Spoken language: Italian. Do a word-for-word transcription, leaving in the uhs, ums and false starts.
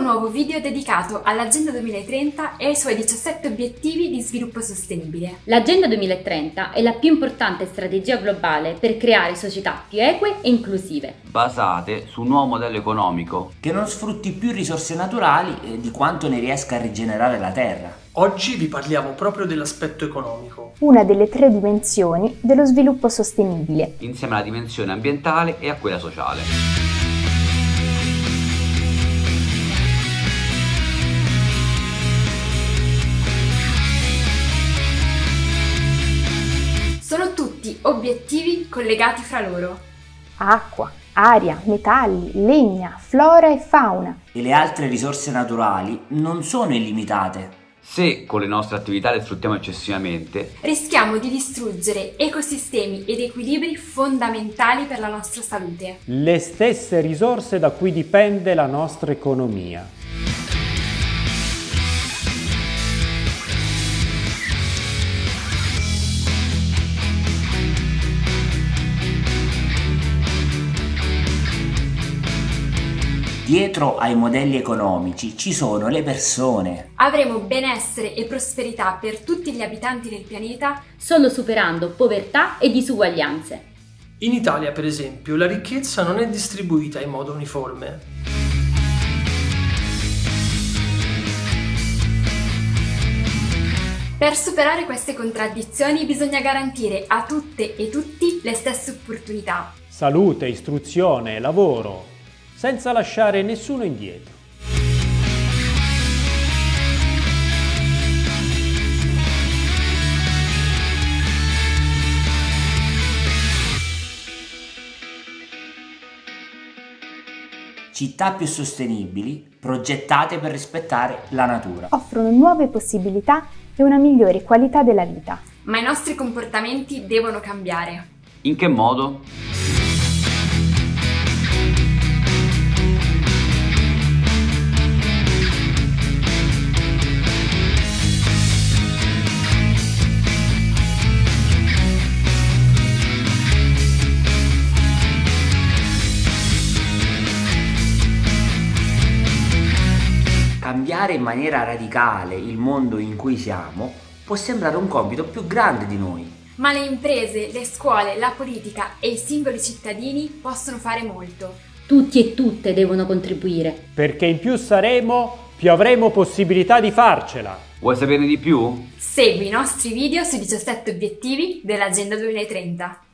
nuovo video dedicato all'Agenda duemilatrenta e ai suoi diciassette obiettivi di sviluppo sostenibile. L'Agenda duemilatrenta è la più importante strategia globale per creare società più eque e inclusive, basate su un nuovo modello economico che non sfrutti più risorse naturali di quanto ne riesca a rigenerare la terra. Oggi vi parliamo proprio dell'aspetto economico, una delle tre dimensioni dello sviluppo sostenibile, insieme alla dimensione ambientale e a quella sociale. Sono tutti obiettivi collegati fra loro. Acqua, aria, metalli, legna, flora e fauna. E le altre risorse naturali non sono illimitate. Se con le nostre attività le sfruttiamo eccessivamente, rischiamo di distruggere ecosistemi ed equilibri fondamentali per la nostra salute. Le stesse risorse da cui dipende la nostra economia. Dietro ai modelli economici ci sono le persone. Avremo benessere e prosperità per tutti gli abitanti del pianeta solo superando povertà e disuguaglianze. In Italia, per esempio, la ricchezza non è distribuita in modo uniforme. Per superare queste contraddizioni bisogna garantire a tutte e tutti le stesse opportunità. Salute, istruzione, lavoro, senza lasciare nessuno indietro. Città più sostenibili, progettate per rispettare la natura. Offrono nuove possibilità e una migliore qualità della vita. Ma i nostri comportamenti devono cambiare. In che modo? Cambiare in maniera radicale il mondo in cui siamo può sembrare un compito più grande di noi. Ma le imprese, le scuole, la politica e i singoli cittadini possono fare molto. Tutti e tutte devono contribuire. Perché in più saremo, più avremo possibilità di farcela. Vuoi saperne di più? Segui i nostri video sui diciassette obiettivi dell'Agenda duemilatrenta.